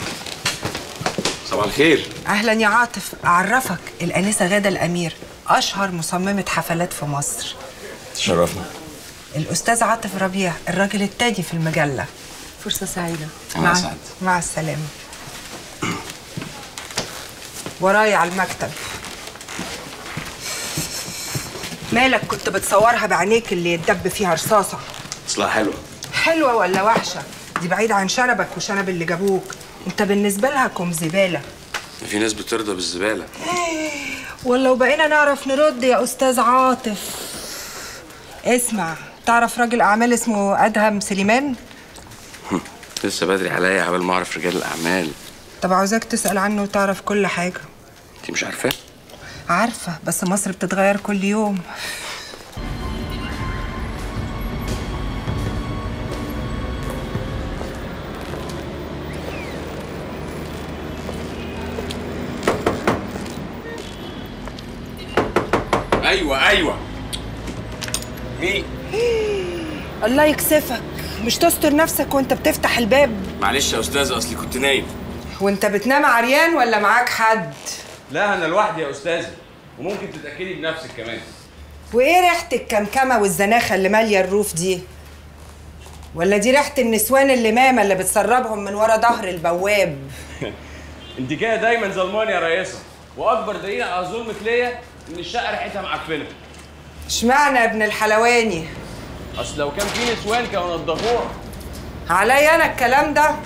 صباح الخير. اهلا يا عاطف، اعرفك الانسه غاده الامير، اشهر مصممه حفلات في مصر. تشرفنا. الاستاذ عاطف ربيع، الراجل التاني في المجله. فرصه سعيده. مع السلامه. ورايا على المكتب. مالك كنت بتصورها بعينيك اللي يتدب فيها رصاصه؟ اصلها حلوه. حلوه ولا وحشه؟ دي بعيده عن شنبك وشنب اللي جابوك، انت بالنسبه لها كوم زباله. في ناس بترضى بالزباله. ولو بقينا نعرف نرد يا استاذ عاطف. اسمع، تعرف راجل اعمال اسمه ادهم سليمان؟ لسه بدري عليا عبال ما اعرف رجال الاعمال. طب عاوزاك تسال عنه وتعرف كل حاجه. انت مش عارفاه؟ عارفه، بس مصر بتتغير كل يوم. ايوه مين؟ الله يكسفك، مش تستر نفسك وانت بتفتح الباب؟ معلش يا استاذ اصلي كنت نايم. وانت بتنام عريان ولا معاك حد؟ لا انا لوحدي يا استاذه، وممكن تتاكدي بنفسك كمان. وايه ريحه الكمكمه والزناخه اللي ماليه الروف دي؟ ولا دي ريحه النسوان اللمامه اللي بتسربهم من ورا ظهر البواب؟ انت كده دايما ظلماني يا رئيسه، واكبر دليل على ظلمك ليا ان الشقه ريحتها معفنه. اشمعنى يا ابن الحلواني؟ اصل لو كان في نسوان كانوا نضفوها. عليا انا الكلام ده؟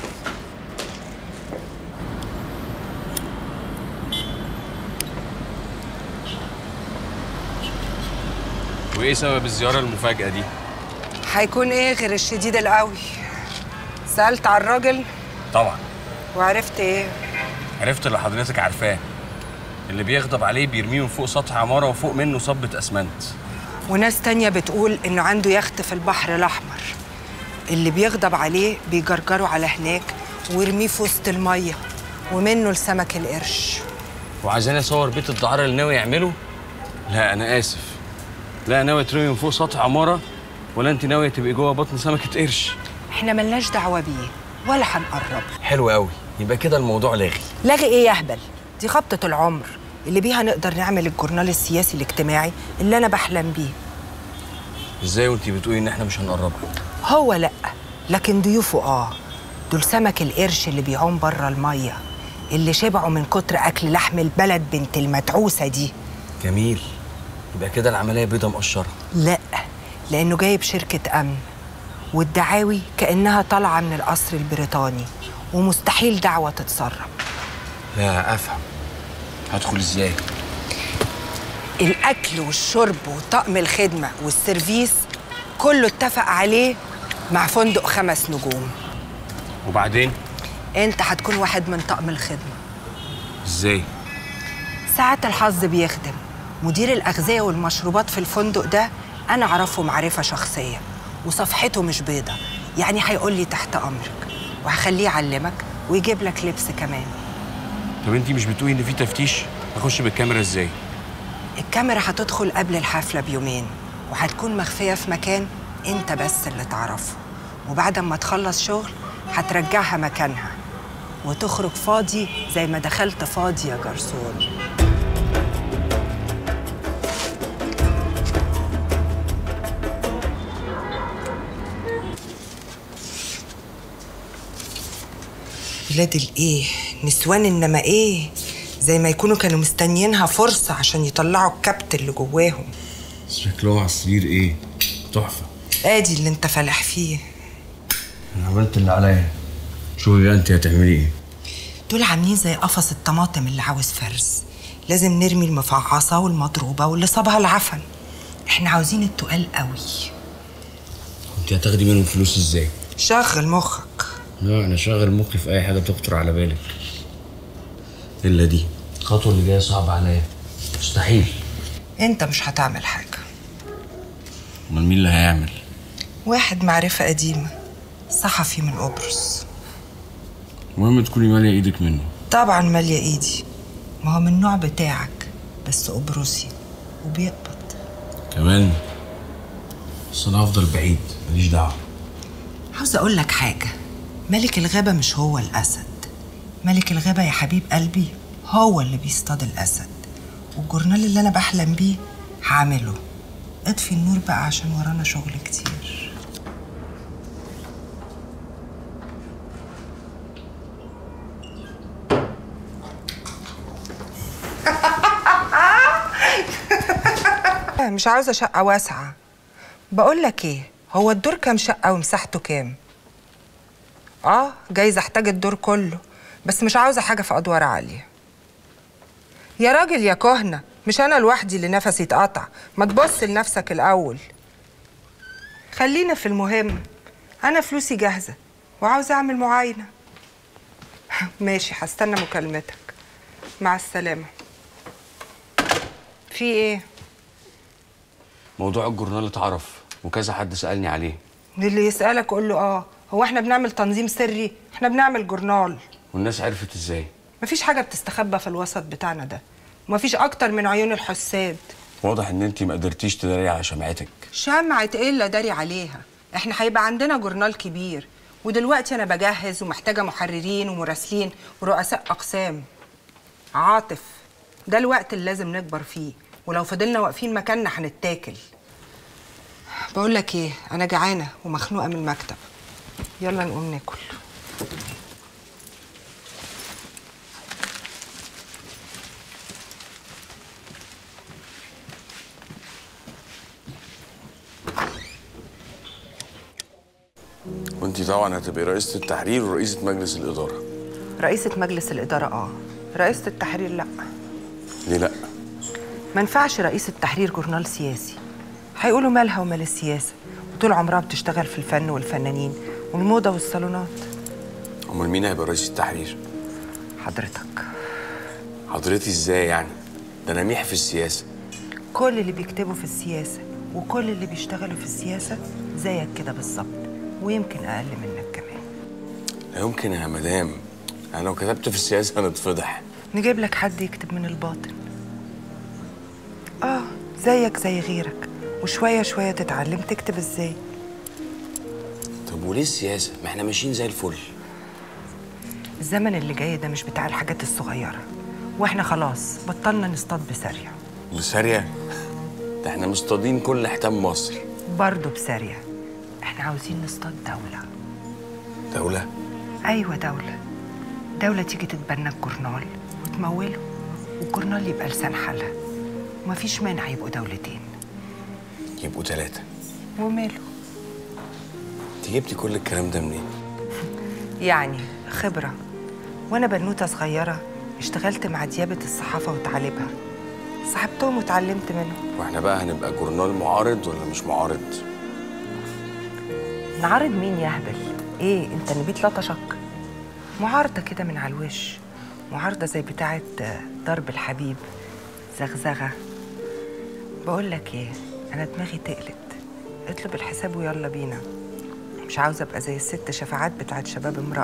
وايه سبب الزياره المفاجاه دي؟ هيكون ايه غير الشديد القوي؟ سالت على الراجل؟ طبعا. وعرفت ايه؟ عرفت اللي حضرتك عارفاه، اللي بيغضب عليه بيرميه من فوق سطح عماره وفوق منه صبة اسمنت. وناس تانية بتقول انه عنده يخت في البحر الاحمر، اللي بيغضب عليه بيجرجره على هناك ويرميه في وسط الميه ومنه لسمك القرش. وعايزاني اصور بيت الدعاره اللي ناوي يعمله؟ لا انا اسف، لا ناوي ترمي من فوق سطح عماره ولا انت ناويه تبقي جوه بطن سمكه قرش. احنا ملناش دعوه بيه ولا هنقرب. حلو قوي، يبقى كده الموضوع لاغي. لاغي ايه يا هبل؟ دي خبطه العمر اللي بيها نقدر نعمل الجورنال السياسي الاجتماعي اللي انا بحلم بيه. ازاي وانت بتقولي ان احنا مش هنقرب؟ هو لا، لكن ضيوفه دول سمك القرش اللي بيعوم بره الميه، اللي شبعوا من كتر اكل لحم البلد بنت المتعوسه دي. جميل، يبقى كده العمليه بيضه مقشره. لا، لانه جايب شركه امن، والدعاوي كانها طالعه من القصر البريطاني، ومستحيل دعوه تتسرب. لا افهم، هدخل ازاي؟ الاكل والشرب وطقم الخدمه والسيرفيس كله اتفق عليه مع فندق 5 نجوم. وبعدين؟ انت هتكون واحد من طقم الخدمه. ازاي؟ ساعات الحظ بيخدم. مدير الاغذيه والمشروبات في الفندق ده انا اعرفه معرفه شخصيه، وصفحته مش بيضه، يعني هيقول لي تحت امرك، وهخليه يعلمك ويجيب لك لبس كمان. طب انتي مش بتقولي ان في تفتيش؟ اخش بالكاميرا ازاي؟ الكاميرا هتدخل قبل الحفله بيومين، وهتكون مخفيه في مكان انت بس اللي تعرفه، وبعد ما تخلص شغل هترجعها مكانها وتخرج فاضي زي ما دخلت فاضي يا جرسون. ولاد الايه نسوان، انما ايه زي ما يكونوا كانوا مستنيينها فرصه عشان يطلعوا الكبت اللي جواهم. شكلهم على السرير ايه تحفه. ادي اللي انت فالح فيه. انا عملت اللي عليا، شوفي بقى انت هتعملي ايه. دول عاملين زي قفص الطماطم اللي عاوز فرز، لازم نرمي المفعصه والمضروبه واللي صابها العفن. احنا عاوزين التقال قوي. انت هتاخدي منهم فلوس ازاي؟ شغل مخك. لا انا شغل مخي في اي حاجه تخطر على بالك، الا دي الخطوه اللي جايه صعبه عليا، مستحيل. انت مش هتعمل حاجه. امال مين اللي هيعمل؟ واحد معرفه قديمه، صحفي من قبرص. المهم تكوني ماليه ايدك منه. طبعا ماليه ايدي، ما هو من النوع بتاعك بس قبرصي وبيقبض كمان. بس انا هفضل بعيد، ماليش دعوه. عاوز اقول لك حاجه، ملك الغابه مش هو الاسد، ملك الغابه يا حبيب قلبي هو اللي بيصطاد الاسد. والجورنال اللي انا بحلم بيه هعمله. اطفي النور بقى عشان ورانا شغل كتير. مش عاوزه شقه واسعه. بقول لك ايه، هو الدور كام شقه ومساحته كام؟ جايز احتاج الدور كله، بس مش عاوزه حاجه في ادوار عاليه. يا راجل يا كهنه، مش انا لوحدي اللي نفسي اتقطع، ما تبص لنفسك الاول. خلينا في المهم. انا فلوسي جاهزه وعاوزه اعمل معاينه. ماشي، هستنى مكالمتك. مع السلامه. في ايه؟ موضوع الجورنال اتعرف وكذا حد سالني عليه. اللي يسالك قول له هو احنا بنعمل تنظيم سري؟ احنا بنعمل جورنال. والناس عرفت ازاي؟ مفيش حاجه بتستخبى في الوسط بتاعنا ده، ومفيش اكتر من عيون الحساد. واضح ان انت ما قدرتيش تداري على شمعتك. شمعة ايه اللي داري عليها؟ احنا هيبقى عندنا جورنال كبير، ودلوقتي انا بجهز ومحتاجه محررين ومراسلين ورؤساء اقسام. عاطف، ده الوقت اللي لازم نكبر فيه، ولو فضلنا واقفين مكاننا هنتاكل. بقول لك ايه، انا جعانه ومخنوقه من المكتب، يلا نقوم ناكل. وانتي طبعا هتبقي رئيسة التحرير ورئيسة مجلس الإدارة. رئيسة مجلس الإدارة رئيسة التحرير لأ. ليه لأ؟ ما ينفعش رئيسة تحرير جورنال سياسي، هيقولوا مالها ومال السياسة، وطول عمرها بتشتغل في الفن والفنانين والموضة والصالونات. أمال مين هيبقى رئيس التحرير؟ حضرتك. حضرتي ازاي يعني؟ ده أنا ميح في السياسة. كل اللي بيكتبوا في السياسة وكل اللي بيشتغلوا في السياسة زيك كده بالظبط، ويمكن أقل منك كمان. لا يمكن يا مدام، أنا لو كتبت في السياسة هنتفضح. نجيب لك حد يكتب من الباطن. زيك زي غيرك، وشوية شوية تتعلم تكتب ازاي. طب وليه السياسة؟ ما احنا ماشيين زي الفل. الزمن اللي جاي ده مش بتاع الحاجات الصغيرة، واحنا خلاص بطلنا نصطاد بسارية. بسارية؟ ده احنا مصطادين كل حيتان مصر. برضه بسارية. احنا عاوزين نصطاد دولة. دولة؟ أيوة دولة. دولة تيجي تتبنى الجورنال وتموله، والجورنال يبقى لسان حالها، ومفيش مانع يبقوا دولتين. يبقوا 3. وماله؟ انت جبتي كل الكلام ده منين؟ يعني خبرة. وأنا بنوتة صغيرة اشتغلت مع ديابة الصحافة وتعاليبها، صاحبتهم وتعلمت منهم. واحنا بقى هنبقى جورنال معارض ولا مش معارض؟ نعارض مين يا هبل؟ ايه انت نبيت لطشك؟ معارضة كده من على الوش، معارضة زي بتاعة ضرب الحبيب، زغزغة. بقول لك ايه، انا دماغي تقلت، اطلب الحساب ويلا بينا. مش عاوزة ابقى زي الست شفاعات بتاعة شباب امرأة.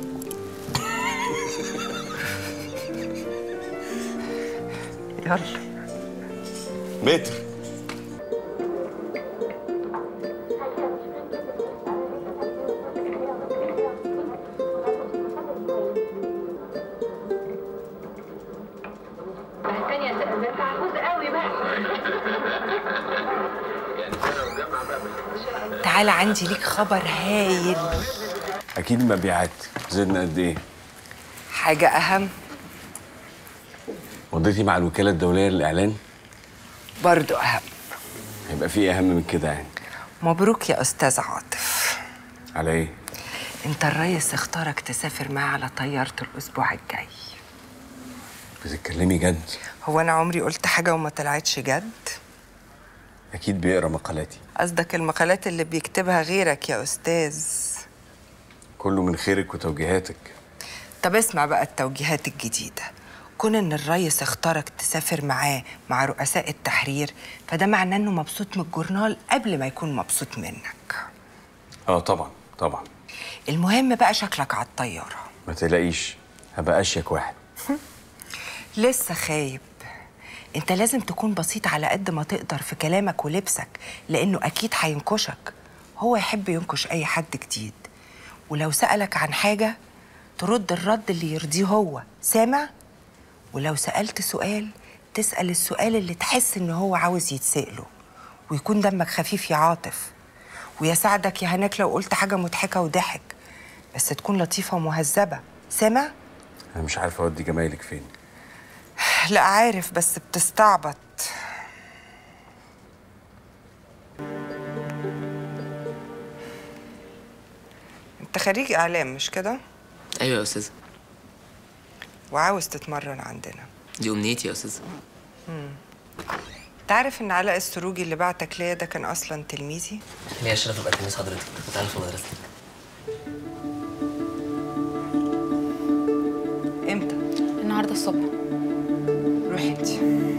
يلا. متر. تعالى عندي ليك خبر هايل. اكيد مبيعات. زدنا قد ايه؟ حاجة أهم. مضيتي مع الوكالة الدولية للإعلان؟ برضو أهم. هيبقى في أهم من كده يعني. مبروك يا أستاذ عاطف. على إيه؟ أنت الريس اختارك تسافر معاه على طيارته الأسبوع الجاي. بتتكلمي جد؟ هو أنا عمري قلت حاجة وما طلعتش جد؟ أكيد بيقرا مقالاتي. قصدك المقالات اللي بيكتبها غيرك يا أستاذ. كله من خيرك وتوجيهاتك. طب اسمع بقى التوجيهات الجديدة. كون إن الريس اختارك تسافر معاه مع رؤساء التحرير، فده معناه إنه مبسوط من الجورنال قبل ما يكون مبسوط منك. طبعا طبعا. المهم بقى شكلك على الطيارة. ما تقلقيش، هبقى أشيك واحد. لسه خايب. انت لازم تكون بسيط على قد ما تقدر في كلامك ولبسك، لانه اكيد هينكشك. هو يحب ينكش اي حد جديد، ولو سألك عن حاجة ترد الرد اللي يرضيه هو. سامع؟ ولو سألت سؤال تسأل السؤال اللي تحس ان هو عاوز يتسأله، ويكون دمك خفيف يا عاطف. ويساعدك يا هناك لو قلت حاجة مضحكة وضحك، بس تكون لطيفة ومهذبة. سامع؟ أنا مش عارفة أودي جمايلك فين. لا عارف، بس بتستعبط. انت خريج اعلام مش كده؟ ايوه يا استاذه. وعاوز تتمرن عندنا؟ دي امنيتي يا استاذه. تعرف ان علاء السروجي اللي بعتك ليا ده كان اصلا تلميذي؟ ليا الشرف ابقى تلميذ حضرتك، بتعلم في مدرستك. امتى؟ النهارده الصبح. روحي انت.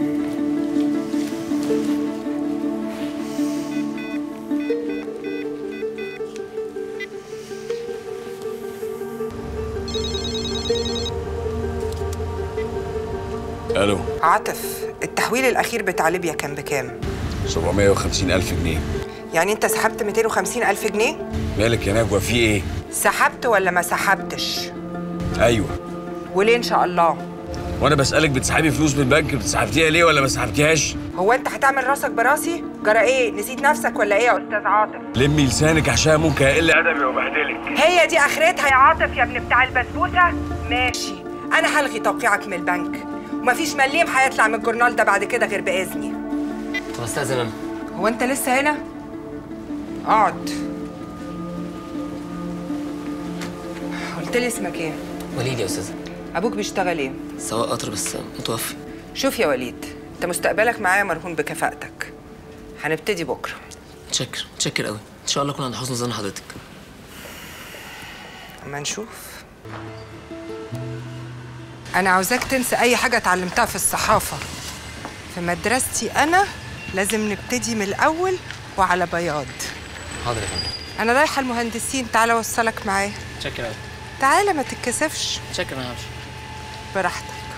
الو عاطف، التحويل الاخير بتاع ليبيا كان بكام؟ 750,000 جنيه. يعني انت سحبت 250,000 جنيه؟ مالك يا نجوى، في ايه؟ سحبت ولا ما سحبتش؟ ايوه. وليه ان شاء الله؟ وانا بسألك بتسحبي فلوس من البنك، بتسحبتيها ليه ولا ما سحبتيهاش؟ هو انت هتعمل راسك براسي؟ جرى ايه؟ نسيت نفسك ولا ايه يا استاذ عاطف؟ لمي لسانك عشان ممكن اقل ادبي وبهدلك. هي دي اخرتها يا عاطف يا ابن بتاع البسبوسه؟ ماشي، انا هلغي توقيعك من البنك، ومفيش مليم هيطلع من الجورنال ده بعد كده غير باذني. طب استاذن انا. هو انت لسه هنا؟ اقعد. قلت لي اسمك ايه؟ وليد يا استاذه. ابوك بيشتغل ايه؟ سواق قطر بس متوفي. شوف يا وليد، انت مستقبلك معايا مرهون بكفاءتك. هنبتدي بكره. متشكر قوي، ان شاء الله اكون عند حسن ظن حضرتك. اما نشوف. انا عاوزاك تنسى اي حاجه اتعلمتها في الصحافه. في مدرستي انا لازم نبتدي من الاول وعلى بياض. حاضر يا فندم. انا رايحه المهندسين، تعالى اوصلك معايا. متشكر قوي. تعالى ما تتكسفش. متشكر، انا همشي. براحتك.